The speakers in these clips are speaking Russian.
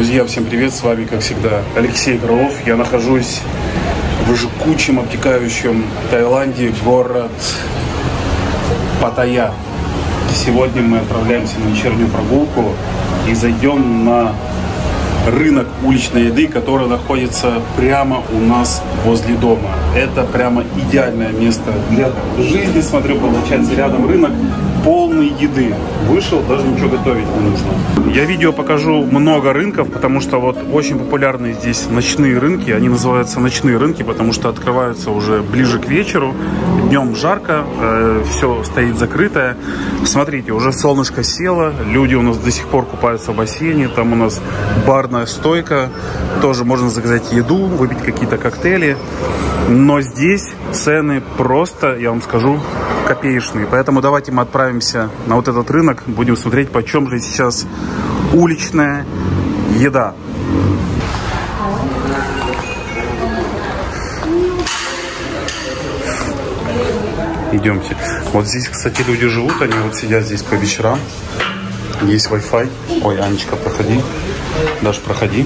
Друзья, всем привет! С вами, как всегда, Алексей Крылов. Я нахожусь в жгучем, обтекающем Таиланде, город Паттайя. Сегодня мы отправляемся на вечернюю прогулку и зайдем на рынок уличной еды, который находится прямо у нас возле дома. Это прямо идеальное место для жизни. Смотрю, получается, рядом рынок полный еды. Вышел, даже ничего готовить не нужно. Я видео покажу много рынков, потому что вот очень популярные здесь ночные рынки. Они называются ночные рынки, потому что открываются уже ближе к вечеру. Днем жарко, все стоит закрытое. Смотрите, уже солнышко село, люди у нас до сих пор купаются в бассейне. Там у нас барная стойка, тоже можно заказать еду, выпить какие-то коктейли. Но здесь цены просто, я вам скажу, копеечные. Поэтому давайте мы отправимся на вот этот рынок, будем смотреть, почем же сейчас уличная еда. Идемте. Вот здесь, кстати, люди живут, они вот сидят здесь по вечерам. Есть Wi-Fi. Ой, Анечка, проходи. Даш, проходи.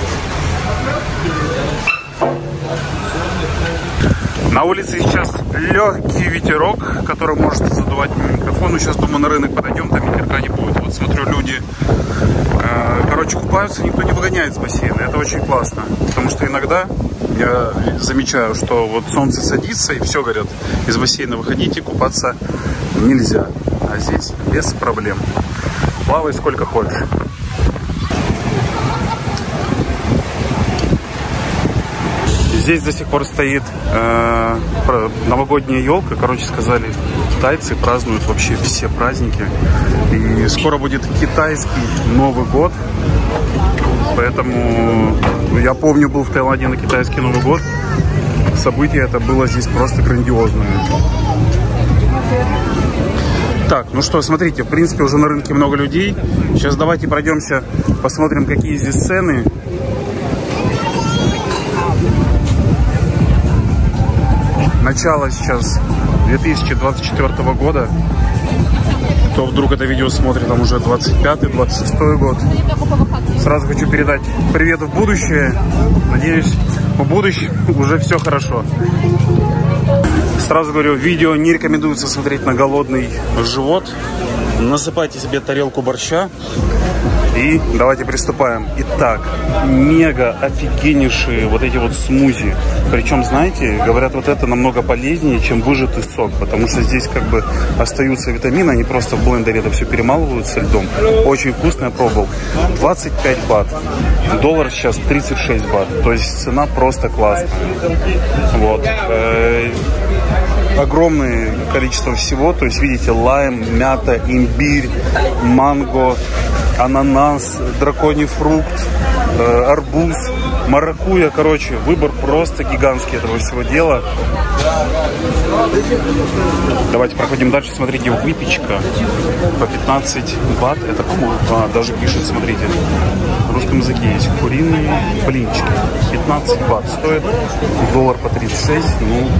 На улице сейчас легкий ветерок, который может задувать микрофон. Сейчас, думаю, на рынок подойдем, там ветерка не будет. Вот смотрю, люди, короче, купаются, никто не выгоняет с бассейна. Это очень классно, потому что иногда я замечаю, что вот солнце садится и все, говорят, из бассейна выходите, купаться нельзя. А здесь без проблем. Плавай сколько хочешь. Здесь до сих пор стоит новогодняя елка. Короче, сказали, китайцы празднуют вообще все праздники. И скоро будет китайский Новый год. Поэтому я помню, был в Таиланде на китайский Новый год. Событие это было здесь просто грандиозное. Так, ну что, смотрите, в принципе, уже на рынке много людей. Сейчас давайте пройдемся, посмотрим, какие здесь цены. Начало сейчас 2024 года. Кто вдруг это видео смотрит, там уже 25-26 год. Сразу хочу передать привет в будущее. Надеюсь, в будущем уже все хорошо. Сразу говорю, видео не рекомендуется смотреть на голодный живот. Насыпайте себе тарелку борща. И давайте приступаем. Итак, мега офигеннейшие вот эти вот смузи. Причем, знаете, говорят, вот это намного полезнее, чем выжатый сок. Потому что здесь как бы остаются витамины, они просто в блендере это все перемалывают со льдом. Очень вкусно, я пробовал. 25 бат. Доллар сейчас 36 бат. То есть цена просто классная. Вот. Огромное количество всего. То есть, видите, лайм, мята, имбирь, манго, ананас, драконий фрукт, арбуз, маракуйя. Короче, выбор просто гигантский этого всего дела. Давайте проходим дальше. Смотрите, выпечка по 15 бат. Это, по-моему, даже пишет, смотрите, в русском языке есть куриные блинчики. 15 бат стоит, доллар по 36. Ну,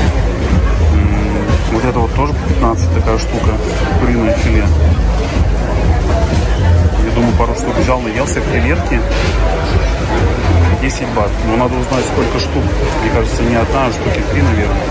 вот это вот тоже по 15 такая штука, куриное филе. Я думаю, пару штук взял, наелся, креветки. 10 бат. Но надо узнать, сколько штук. Мне кажется, не одна, а штуки 3, наверное.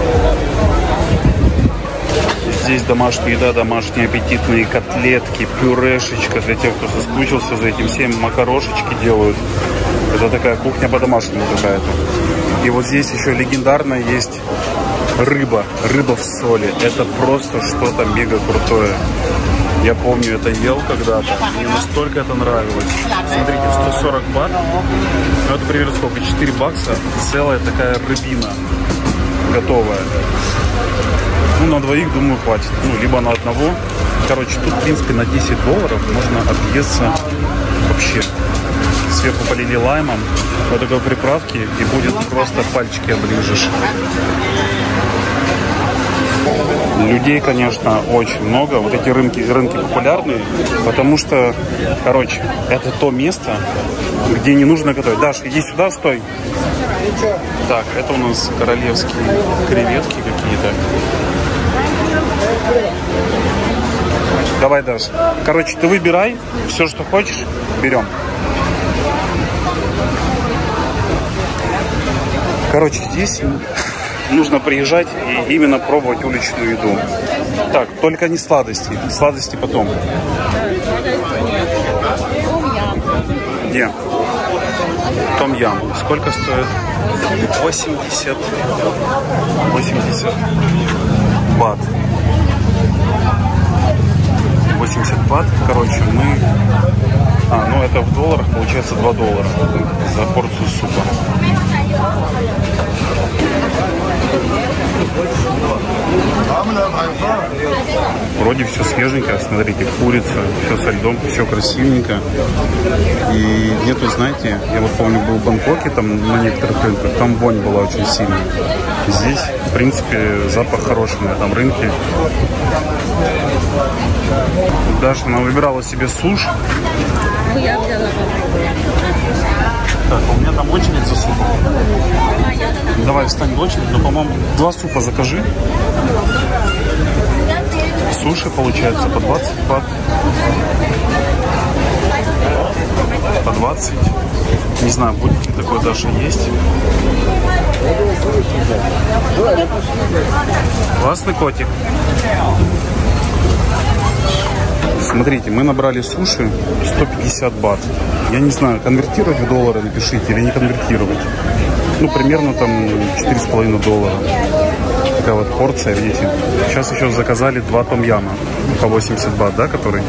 Здесь домашняя еда, домашние аппетитные котлетки, пюрешечка для тех, кто соскучился за этим всем. Макарошечки делают. Это такая кухня по-домашнему какая-то. И вот здесь еще легендарная есть рыба. Рыба в соли. Это просто что-то мега крутое. Я помню, это ел когда-то. Мне настолько это нравилось. Смотрите, 140 бат. Ну, это примерно сколько? 4 бакса. Целая такая рыбина. Готовая. Ну, на двоих, думаю, хватит. Ну, либо на одного. Короче, тут, в принципе, на 10 долларов можно объесться вообще. Сверху полили лаймом. Вот такой приправки. И будет просто пальчики оближешь. Людей, конечно, очень много. Вот эти рынки популярные, потому что, короче, это то место, где не нужно готовить. Даш, иди сюда, стой. Так, это у нас королевские креветки какие-то. Давай, Даш. Короче, ты выбирай все, что хочешь, берем. Короче, здесь нужно приезжать и именно пробовать уличную еду. Так, только не сладости. Сладости потом. Где? Том-ям. Сколько стоит? 80 бат. 80 бат. Короче, мы... ну это в долларах, получается $2 за порцию супа. Вроде все свеженькое, смотрите, курица, все со льдом, все красивенько. И нету, знаете, я вот помню, был в Бангкоке, там на некоторых рынках, там вонь была очень сильная. Здесь, в принципе, запах хороший на этом рынке. Даша, она выбирала себе суши. Я взяла попробовать. Так, у меня там очередь за супом. Давай встань в очередь, но, по-моему, 2 супа закажи. Суши, получается, по 20 бат. По 20. Не знаю, будет ли такое даже есть. Классный котик. Смотрите, мы набрали суши 150 бат. Я не знаю, конвертировать в доллары, напишите, или не конвертировать. Ну, примерно там $4,5. Такая вот порция, видите. Сейчас еще заказали 2 том-яма по 80 бат, да, который?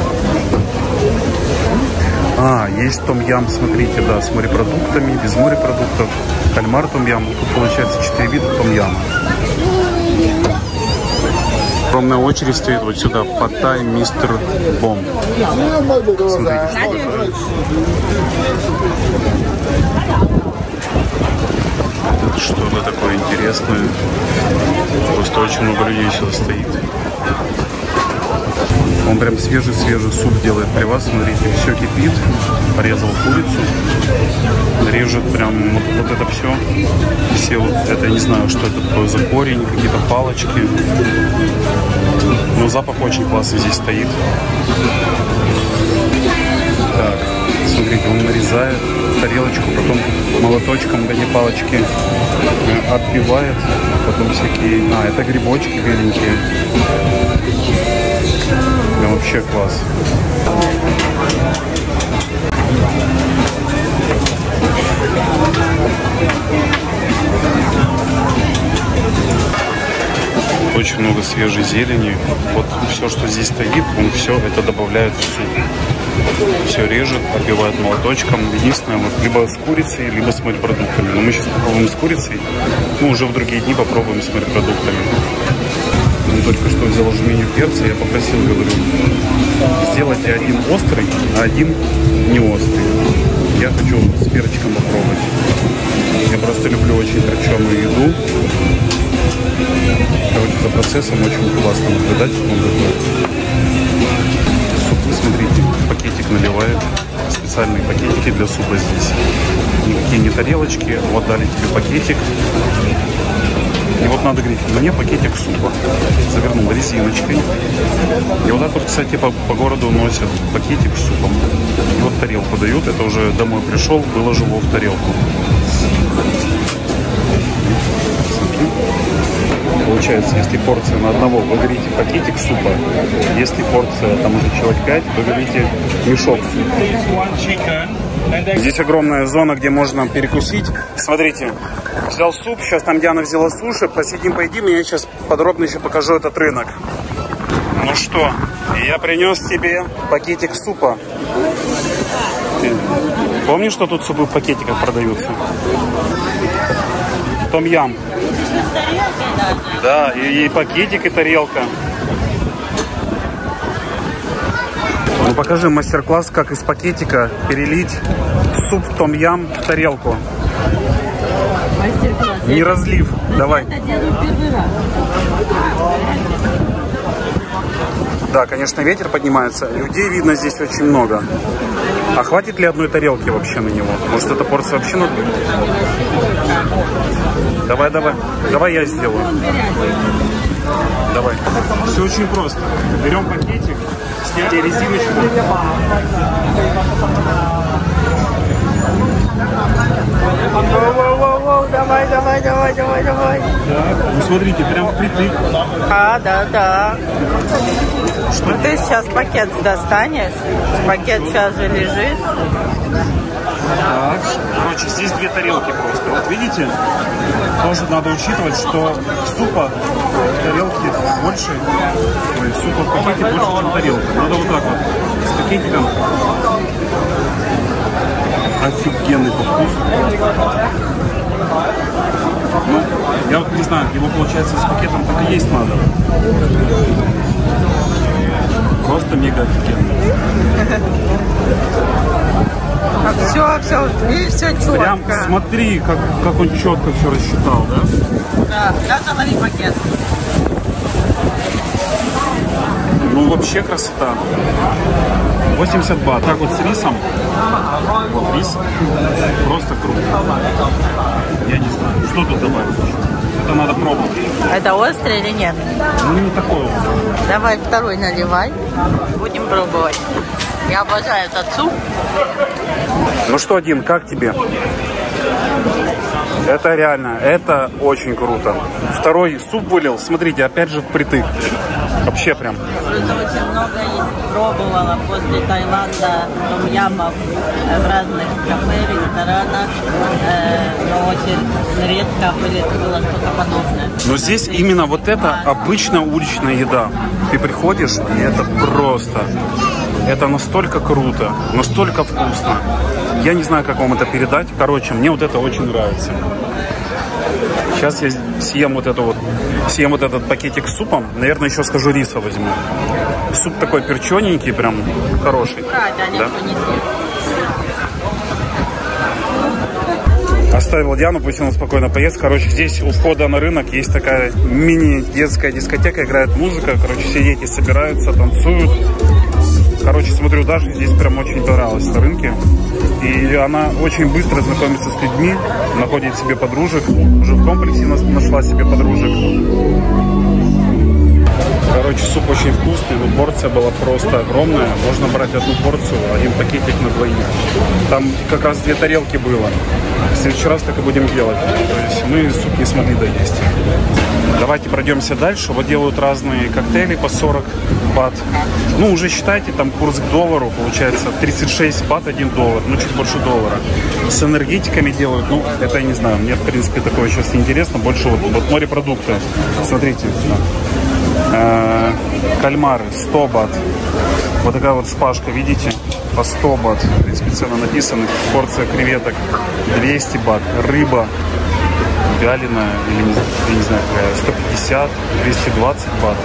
Есть том-ям, смотрите, да, с морепродуктами, без морепродуктов. Кальмар том-ям. Тут получается 4 вида том-яма. Огромная очередь стоит вот сюда. Паттай Мистер Бом. Смотрите, что это. Это что-то такое интересное. Просто очень много людей сюда стоит. Он прям свежий-свежий суп делает при вас. Смотрите, все кипит. Порезал курицу. Режет прям вот это все. Все вот это, я не знаю, что это такое за корень, какие-то палочки. Но запах очень классный здесь стоит. Так, смотрите, он нарезает тарелочку, потом молоточком эти палочки отбивает. Потом всякие... это грибочки беленькие. Прям вообще класс. Очень много свежей зелени. Вот все, что здесь стоит, он все это добавляет в суп. Все режет, отбивает молоточком. Единственное, вот либо с курицей, либо с морепродуктами. Но мы сейчас попробуем с курицей. Ну, уже в другие дни попробуем с морепродуктами. Он только что взял жменю перца, я попросил, говорю, сделайте один острый, а один не острый. Я хочу с перчиком попробовать. Я просто люблю очень перченую еду. Короче, за процессом очень классно наблюдать, как он готовит. Суп, вы смотрите, пакетик наливает. Специальные пакетики для супа здесь. Никакие не тарелочки. Вот дали тебе пакетик. И вот надо говорить, мне пакетик супа. Завернул резиночкой. И вот так вот, кстати, по городу носят пакетик с супом. И вот тарелку дают. Это уже домой пришел, выложил его в тарелку. Получается, если порция на одного, вы говорите пакетик супа. Если порция там уже человек 5, вы говорите мешок супа. Здесь огромная зона, где можно перекусить. Смотрите, взял суп, сейчас там Диана взяла суши. Посидим, поедим, и я сейчас подробно еще покажу этот рынок. Ну что, я принес тебе пакетик супа. Помнишь, что тут супы в пакетиках продаются? Том-ям. Да, и пакетик, и тарелка. Ну, покажи мастер-класс, как из пакетика перелить суп том-ям в тарелку. Не разлив. Давай. Да, конечно, ветер поднимается. Людей видно здесь очень много. А хватит ли одной тарелки вообще на него? Может, эта порция вообще надо? Давай, давай. Давай я сделаю. Давай. Все очень просто. Берем пакетик, сняли резиночку. Воу-воу-воу, давай, давай. давай, давай, давай. Так, ну смотрите, прям впритык. Да. Что ты сейчас пакет достанешь? Пакет сейчас же лежит. Так, короче, здесь две тарелки просто. Вот видите, тоже надо учитывать, что супа в тарелке больше, супа в пакете больше, чем тарелка. Надо вот так вот, с пакетиком. Офигенный по вкусу. Ну, я вот не знаю, его получается с пакетом так и есть надо. Просто мега офигенно. Все, видишь, все четко. Прям смотри, как он четко все рассчитал, да? Да, говори пакет. Ну, вообще красота. 80 бат. Так вот с рисом. Вот рис. Просто круто. Я не знаю, что тут добавить. Это надо пробовать. Это острый или нет? Ну, не такое. Давай второй наливай. Будем пробовать. Я обожаю этот суп. Ну что, Дин, как тебе? Это реально, это очень круто. Второй суп вылил, смотрите, опять же впритык. Вообще прям. Просто очень много пробовала после Таиланда том-ямов в разных кафе, ресторанах. Но очень редко было что-то подобное. Но здесь именно вот это обычная уличная еда. Ты приходишь, и это просто... Это настолько круто, настолько вкусно. Я не знаю, как вам это передать. Короче, мне вот это очень нравится. Сейчас я съем вот этот пакетик с супом. Наверное, еще скажу, риса возьму. Суп такой перчененький, прям хороший. Да? Оставил Диану, пусть она спокойно поест. Короче, здесь у входа на рынок есть такая мини-детская дискотека, играет музыка. Короче, все дети собираются, танцуют. Короче, смотрю, Даша здесь прям очень понравилась на рынке. И она очень быстро знакомится с людьми, находит себе подружек. Уже в комплексе нашла себе подружек. Короче, суп очень вкусный, но порция была просто огромная. Можно брать одну порцию, один пакетик на двоих. Там как раз две тарелки было. В следующий раз так и будем делать. То есть мы суп не смогли доесть. Давайте пройдемся дальше. Вот делают разные коктейли по 40 бат. Ну, уже считайте, там курс к доллару получается 36 бат, $1. Ну, чуть больше доллара. С энергетиками делают. Ну, это я не знаю. Мне, в принципе, такое сейчас не интересно. Больше вот морепродукты. Смотрите. Кальмары 100 бат. Вот такая вот шпажка, видите? По 100 бат. В принципе, цены написаны. Порция креветок 200 бат. Рыба вяленая, или я не знаю, 150, 220 бат.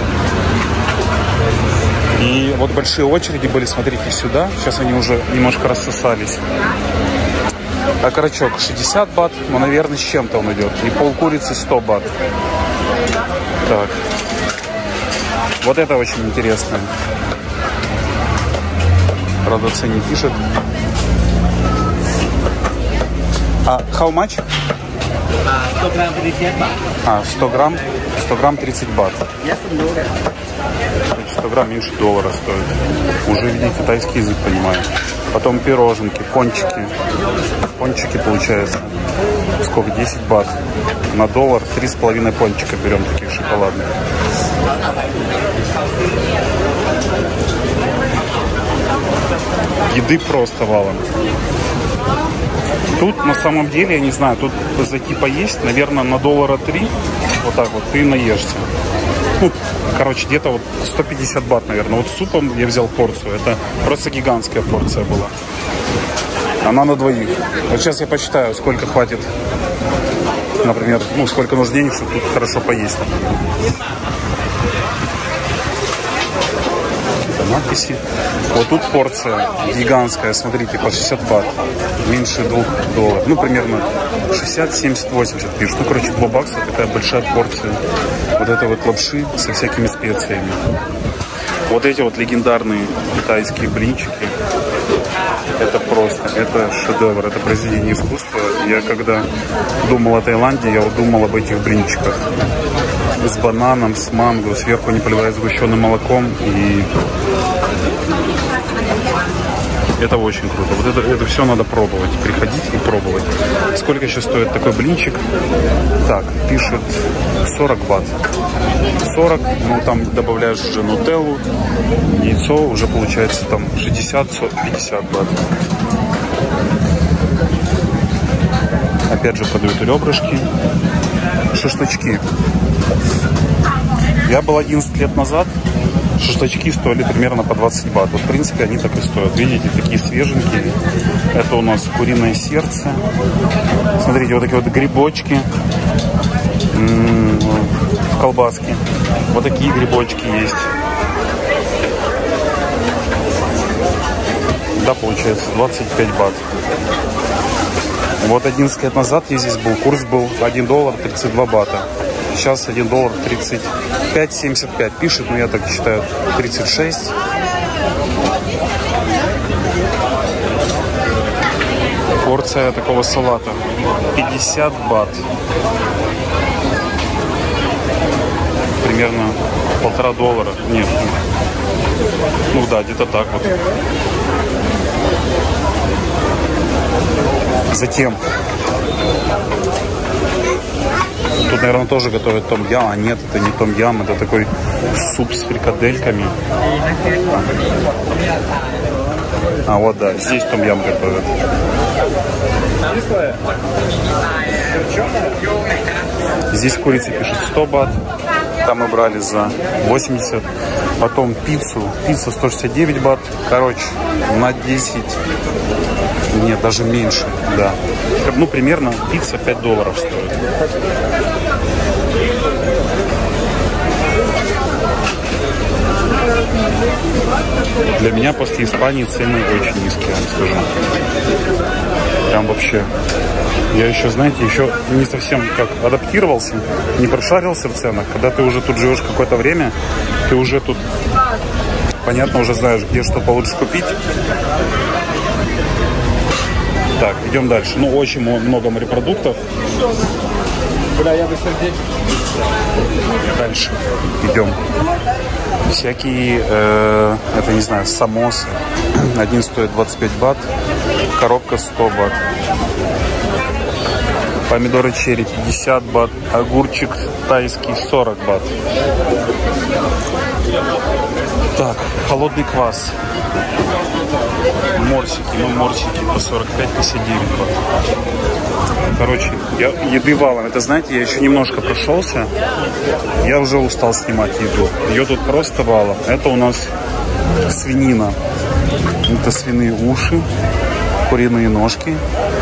И вот большие очереди были, смотрите, сюда. Сейчас они уже немножко рассосались. А карачок 60 бат, но, наверное, с чем-то он идет. И полкурицы 100 бат. Так. Вот это очень интересно. Правда, в цене пишет. А how much? 100 грамм 30 бат. 100 грамм 30 бат. 100 грамм меньше $1 стоит. Уже, видите, тайский язык понимаю. Потом пироженки, пончики. Пончики, получается, сколько? 10 бат. На $1 3,5 пончика берем, таких шоколадных. Еды просто валом. Тут на самом деле, я не знаю, тут зайти поесть, наверное, на $3, вот так вот, ты наешься. Ну, короче, где-то вот 150 бат, наверное. Вот с супом я взял порцию, это просто гигантская порция была. Она на двоих. Вот сейчас я посчитаю, сколько хватит, например, ну, сколько нужно денег, чтобы тут хорошо поесть. Надписи. Вот тут порция гигантская, смотрите, по 60 бат, меньше $2. Ну, примерно 60, 70, 80 пишут. Ну, короче, $2 такая большая порция вот этой вот лапши со всякими специями. Вот эти вот легендарные китайские блинчики. Это просто, это шедевр, это произведение искусства. Я когда думал о Таиланде, я вот думал об этих блинчиках. С бананом, с манго, сверху не поливая сгущенным молоком. И Это очень круто. Вот это все надо пробовать. Приходить и пробовать. Сколько сейчас стоит такой блинчик? Так, пишет 40 бат. 40, ну там добавляешь уже нутеллу, яйцо, уже получается там 60-50 бат. Опять же продают ребрышки, шашлычки. Я был 11 лет назад, шашлычки стоили примерно по 20 бат. Вот, в принципе, они так и стоят. Видите, такие свеженькие. Это у нас куриное сердце. Смотрите, вот такие вот грибочки в колбаске. Вот такие грибочки есть. Да, получается 25 бат. Вот 11 лет назад я здесь был, курс был $1 32 бата. Сейчас $1 35,75 пишет, но я так считаю 36. Порция такого салата 50 бат. Примерно $1,5. Нет. Ну да, где-то так вот. Затем тут, наверное, тоже готовят том-ям, а нет, это не том-ям, это такой суп с фрикадельками. А вот да, здесь том-ям готовят. Здесь курица пишет 100 бат, там мы брали за 80. Потом пицца 169 бат, короче, на 10. Нет, даже меньше, да. Ну, примерно пицца $5 стоит. Для меня после Испании цены очень низкие, я вам скажу. Прям вообще. Я еще, знаете, еще не совсем как адаптировался, не прошарился в ценах. Когда ты уже тут живешь какое-то время, ты уже тут, понятно, уже знаешь, где что получше купить. Так, идем дальше. Ну, очень много морепродуктов. Дальше идем. Всякие, это не знаю, самосы. Один стоит 25 бат, коробка 100 бат. Помидоры черри 50 бат, огурчик тайский 40 бат. Так, холодный квас. Морсики, ну морсики по 45-59 бат. Короче, еды валом. Это, знаете, я еще немножко прошелся. Я уже устал снимать еду. Ее тут просто валом. Это у нас свинина. Это свиные уши, куриные ножки.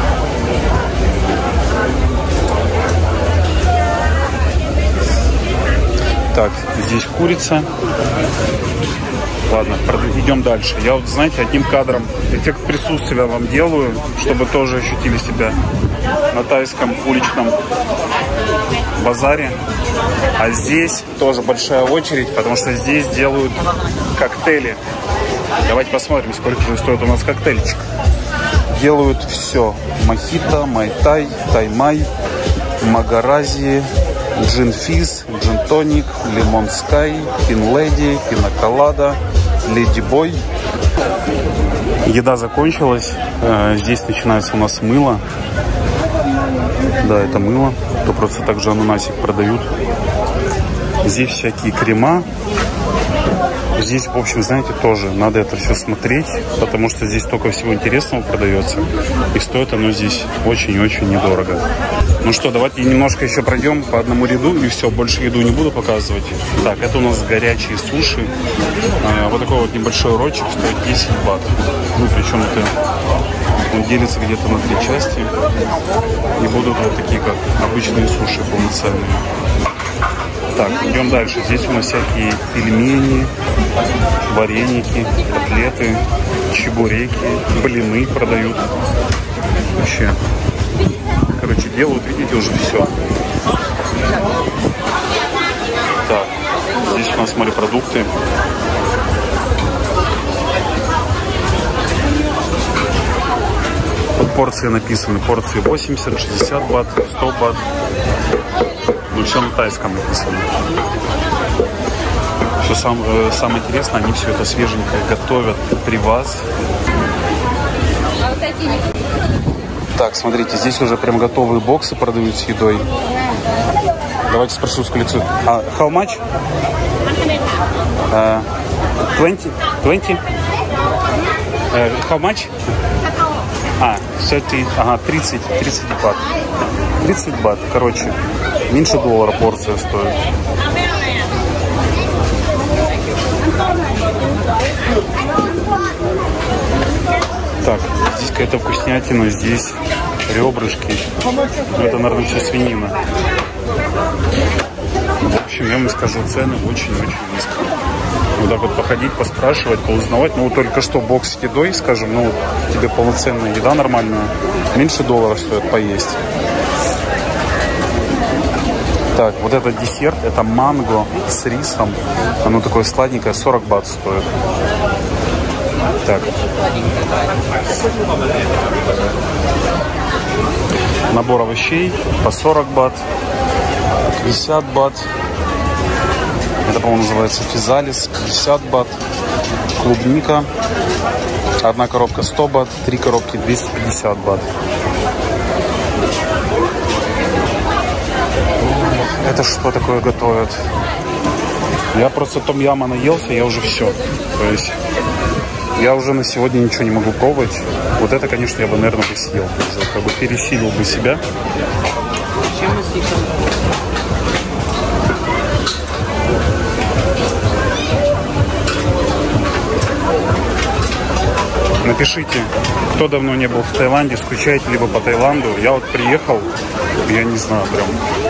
Так, здесь курица. Ладно, идем дальше. Я вот, знаете, одним кадром эффект присутствия вам делаю, чтобы тоже ощутили себя на тайском уличном базаре. А здесь тоже большая очередь, потому что здесь делают коктейли. Давайте посмотрим, сколько же стоит у нас коктейльчик. Делают все. Мохито, майтай, таймай, магарази, джин-физ, джин-тоник, лимон-скай, пин-леди, пинаколада, леди-бой. Еда закончилась. Здесь начинается у нас мыло. Да, это мыло. То просто также ананасик продают. Здесь всякие крема. Здесь, в общем, знаете, тоже надо это все смотреть, потому что здесь столько всего интересного продается. И стоит оно здесь очень-очень недорого. Ну что, давайте немножко еще пройдем по одному ряду, и все, больше еду не буду показывать. Так, это у нас горячие суши. Вот такой вот небольшой ротчик стоит 10 бат. Ну, причем это он делится где-то на 3 части. И будут вот такие, как обычные суши полноценные. Так, идем дальше. Здесь у нас всякие пельмени, вареники, котлеты, чебуреки, блины продают. Вообще, короче, делают, видите, уже все. Так, здесь у нас морепродукты. Под порции написаны. Порции 80, 60 бат, 100 бат. Ну, все на тайском написано. Что самое интересное, они все это свеженькое готовят при вас. Так, смотрите, здесь уже прям готовые боксы продают с едой. Давайте спрошу с коллекцию. How much? 20? 20? How much? 30, ага, 30 бат. 30 бат, короче, меньше доллара порция стоит. Так, здесь какая-то вкуснятина, здесь ребрышки. Это, наверное, все свинина. В общем, я вам скажу, цены очень-очень низкие. Вот так вот походить, поспрашивать, поузнавать. Ну, вот только что бокс с едой, скажем, ну, тебе полноценная еда нормальная, меньше доллара стоит поесть. Так, вот этот десерт, это манго с рисом. Оно такое сладенькое, 40 бат стоит. Так. Набор овощей по 40 бат, 50 бат. Это, по-моему, называется физалис, 50 бат. Клубника. Одна коробка 100 бат, 3 коробки 250 бат. Это что такое готовят? Я просто том-яма наелся, я уже все. То есть я уже на сегодня ничего не могу пробовать. Вот это, конечно, я бы, наверное, бы съел. Уже как бы пересилил бы себя. Чем мы съедим? Напишите, кто давно не был в Таиланде, скучаете либо по Таиланду. Я вот приехал, я не знаю, прям...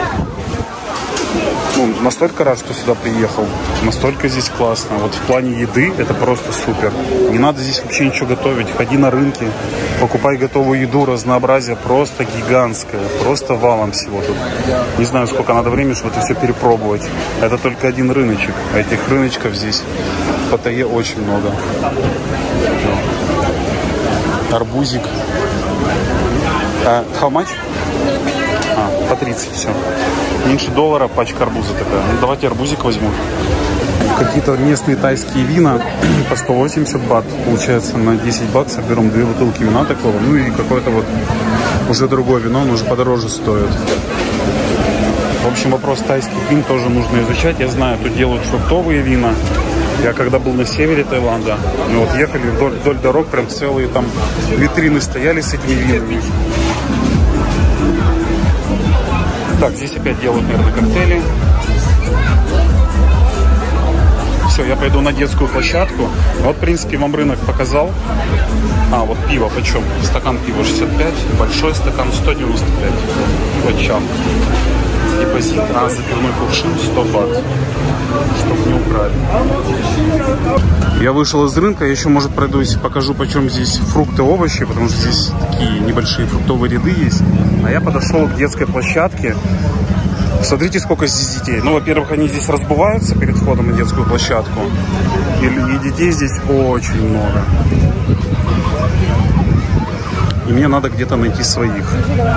Ну, настолько рад, что сюда приехал. Настолько здесь классно. Вот в плане еды это просто супер. Не надо здесь вообще ничего готовить. Ходи на рынки, покупай готовую еду. Разнообразие просто гигантское. Просто валом всего тут. Не знаю, сколько надо времени, чтобы это все перепробовать. Это только один рыночек. А этих рыночков здесь в Паттайе очень много. Арбузик. How much? По 30 все. Меньше доллара пачка арбуза такая. Ну, давайте арбузик возьму. Какие-то местные тайские вина по 180 бат. Получается, на 10 баксов берем 2 бутылки вина такого. Ну и какое-то вот уже другое вино, оно уже подороже стоит. В общем, вопрос тайских вин тоже нужно изучать. Я знаю, тут делают фруктовые вина. Я когда был на севере Таиланда, мы вот ехали вдоль дорог, прям целые там витрины стояли с этими винами. Так, здесь опять делают, наверное, коктейли. Все, я пойду на детскую площадку. Вот, в принципе, вам рынок показал. Вот пиво почем? Стакан пива 65, большой стакан 195. Вот чам. Депозит, запивной кувшин 100 бат. Чтоб не украли. Я вышел из рынка, я еще, может, пройдусь, покажу, почем здесь фрукты, овощи, потому что здесь такие небольшие фруктовые ряды есть. А я подошел к детской площадке. Смотрите, сколько здесь детей. Ну, во-первых, они здесь разбываются перед входом на детскую площадку. И детей здесь очень много. И мне надо где-то найти своих.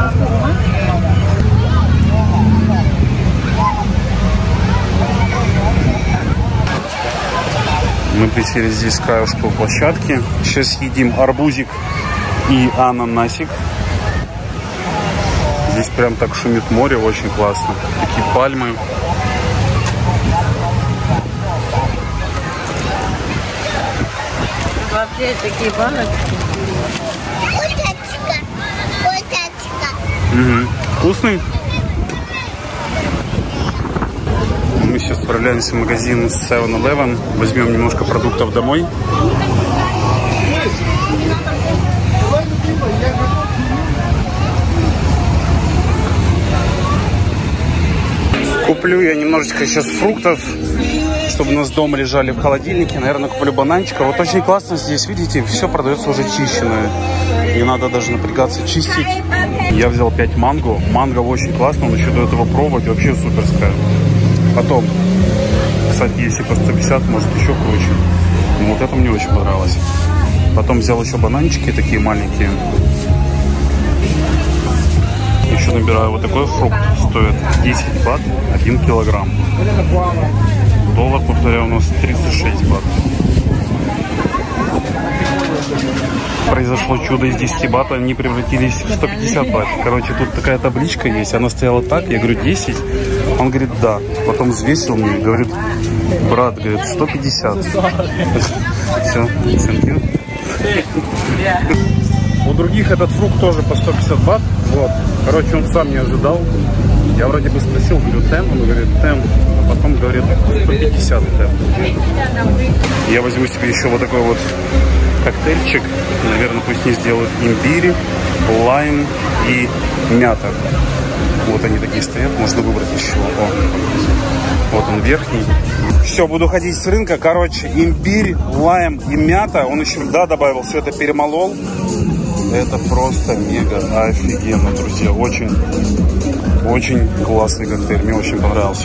Мы присели здесь к краешку площадки. Сейчас едим арбузик и ананасик. Здесь прям так шумит море, очень классно. Такие пальмы. Вообще такие баночки. Угу. Вкусный? Мы сейчас отправляемся в магазин 7-Eleven. Возьмем немножко продуктов домой. Куплю я немножечко сейчас фруктов, чтобы у нас дома лежали в холодильнике. Наверное, куплю бананчика. Вот очень классно здесь, видите, все продается уже чищенное. Не надо даже напрягаться чистить. Я взял 5 манго. Манго очень классно, он еще до этого пробовать. Вообще суперская. Потом, кстати, если по 150, может еще круче. Но вот это мне очень понравилось. Потом взял еще бананчики такие маленькие. Еще набираю вот такой фрукт. Стоит 10 бат 1 килограмм. Доллар, повторяю, у нас 36 бат. Произошло чудо, из 10 бат они превратились в 150 бат. Короче, тут такая табличка есть, она стояла так, я говорю 10, он говорит да. Потом взвесил мне и говорит, брат, говорит, 150. Все, thank you. У других этот фрукт тоже по 150 бат. Вот. Короче, он сам не ожидал. Я вроде бы спросил, говорю, тем, он говорит, тем, а потом говорит 150 тем. Я возьму себе еще вот такой вот коктейльчик. Наверное, пусть не сделают имбирь, лайм и мята. Вот они такие стоят, можно выбрать еще. О, вот он верхний. Все, буду ходить с рынка. Короче, имбирь, лайм и мята. Он еще, да, добавил, все это перемолол. Это просто мега офигенно, друзья. Очень классный коктейль. Мне очень понравился.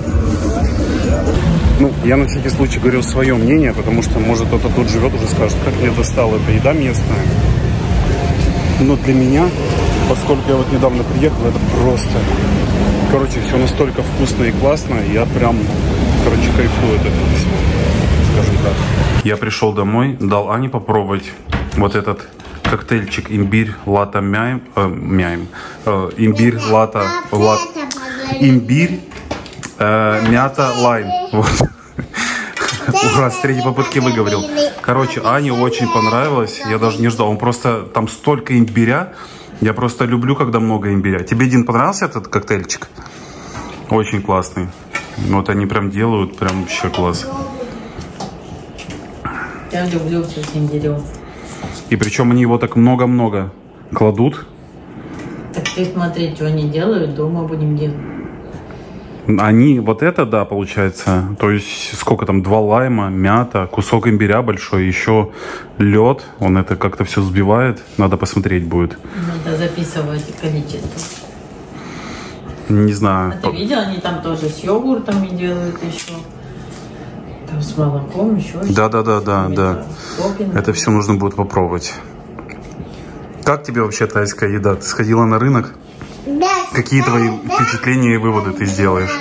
Ну, я на всякий случай говорю свое мнение, потому что, может, кто-то тут живет, уже скажет, как мне достала эта еда местная. Но для меня, поскольку я вот недавно приехал, это просто... Короче, все настолько вкусно и классно, я прям, короче, кайфую от этого всего, скажем так. Я пришел домой, дал Ане попробовать вот этот коктейльчик имбирь, лата, имбирь, лата, имбирь, мята, лайм. Вот. Ура, с третьей попытки выговорил. Короче, Ане очень понравилось. Я даже не ждал. Он просто, там столько имбиря. Я просто люблю, когда много имбиря. Тебе, Дин, понравился этот коктейльчик? Очень классный. Вот они прям делают, прям вообще класс. Я люблю все с имбирем. И причем они его так много-много кладут. Так ты смотри, что они делают, дома будем делать. Они, вот это, да, получается, то есть сколько там, 2 лайма, мята, кусок имбиря большой, еще лед, он это как-то все взбивает, надо посмотреть будет. Надо записывать количество. Не знаю. А ты видел, они там тоже с йогуртами делают еще, там с молоком еще. Да. Это все нужно будет попробовать. Как тебе вообще тайская еда? Ты сходила на рынок? Какие твои впечатления и выводы ты сделаешь?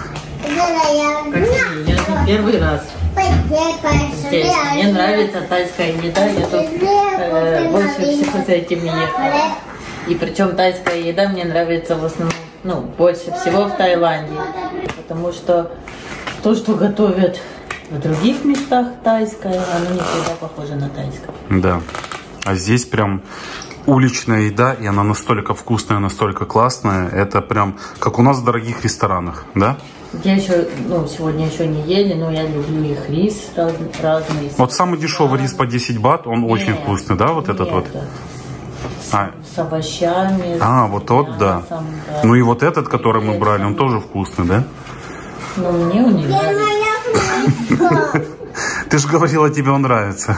Какие? Я не первый раз здесь. Мне нравится тайская еда. Я тут больше всего за этим ехала. И причем тайская еда мне нравится в основном, ну, больше всего в Таиланде. Потому что то, что готовят в других местах тайское, оно не всегда похоже на тайское. Да. А здесь прям... уличная еда, и она настолько вкусная, настолько классная. Это прям как у нас в дорогих ресторанах, да? Я еще, ну, сегодня еще не ели, но я люблю их рис разный. Вот самый дешевый рис по 10 бат, он очень вкусный, да, вот этот вот? С овощами. Вот тот, да. Ну и вот этот, который мы брали, он тоже вкусный, да? Ну, мне он не нравится. Ты же говорила, тебе он нравится.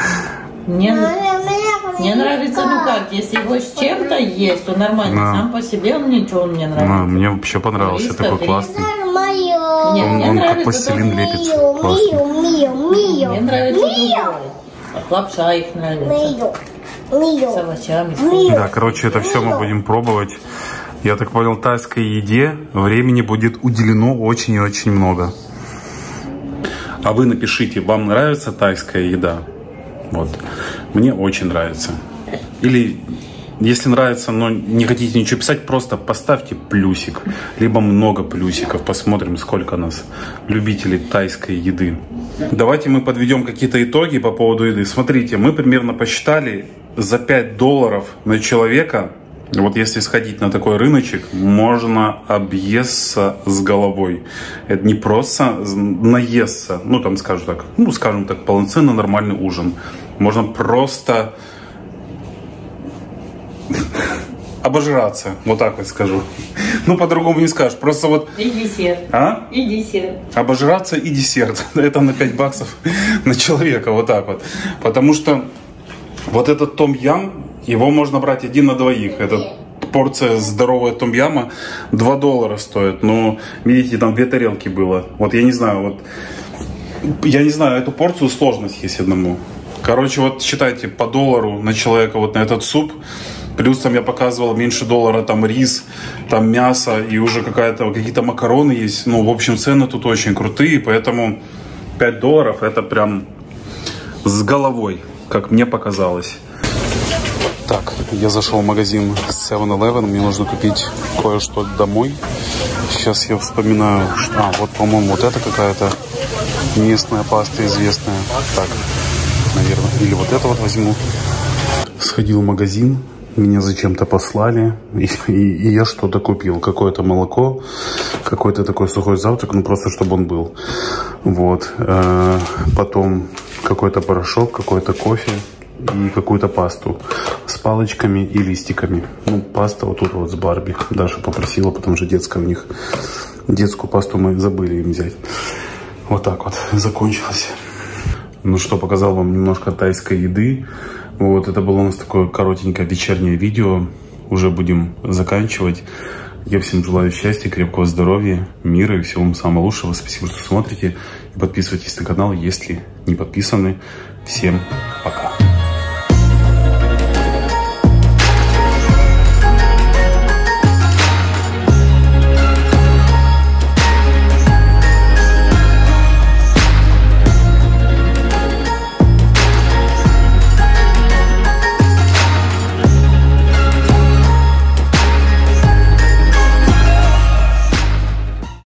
Мне нравится, ну как, если его с чем-то есть, то нормально. Сам по себе он ничего не нравится. Мне вообще понравился, такой классный. Он как пластилин лепится. Мне нравится другой. Лапша их нравится. С овощами. Да, короче, это все мы будем пробовать. Я так понял, тайской еде времени будет уделено очень и очень много. А вы напишите, вам нравится тайская еда? Вот. Мне очень нравится. Или, если нравится, но не хотите ничего писать, просто поставьте плюсик. Либо много плюсиков. Посмотрим, сколько нас любителей тайской еды. Давайте мы подведем какие-то итоги по поводу еды. Смотрите, мы примерно посчитали, за $5 на человека, вот если сходить на такой рыночек, можно объесться с головой. Это не просто наесться, ну там скажем так, полноценный нормальный ужин. Можно просто обожраться, вот так вот скажу. Ну, по-другому не скажешь. Просто вот... И десерт. А? И десерт. Обожраться и десерт. Это на $5 на человека, вот так вот. Потому что вот этот том-ям, его можно брать 1 на 2. Это порция здоровая том-яма $2 стоит. Но, видите, там 2 тарелки было. Вот я не знаю, эту порцию сложно съесть одному. Короче, вот считайте, по $1 на человека вот на этот суп. Плюс там я показывал меньше $1, там рис, там мясо и уже какие-то макароны есть. Ну, в общем, цены тут очень крутые, поэтому $5 это прям с головой. как мне показалось. Так, я зашел в магазин 7-Eleven, мне нужно купить кое-что домой. Сейчас я вспоминаю, вот, по-моему, вот это какая-то местная паста известная. Так, наверное, или вот это вот возьму. Сходил в магазин, меня зачем-то послали, и я что-то купил. Какое-то молоко, какой-то такой сухой завтрак, ну просто чтобы он был. Вот, потом какой-то порошок, какой-то кофе и какую-то пасту с палочками и листиками. Ну, паста вот тут вот с Барби. Даша попросила, потому что детская у них. Детскую пасту мы забыли им взять. Вот так вот закончилось. Ну что, показал вам немножко тайской еды. Вот, это было у нас такое коротенькое вечернее видео. Уже будем заканчивать. Я всем желаю счастья, крепкого здоровья, мира и всего вам самого лучшего. Спасибо, что смотрите. И подписывайтесь на канал, если не подписаны. Всем пока.